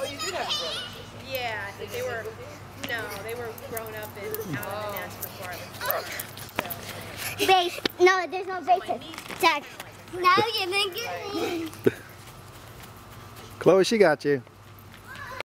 Oh, you did have brothers? Yeah, I think they were, no, they were grown up and out of the nest before I was born. So. Base. No, there's no bases. Jack. Now you're making me. Chloe, she got you.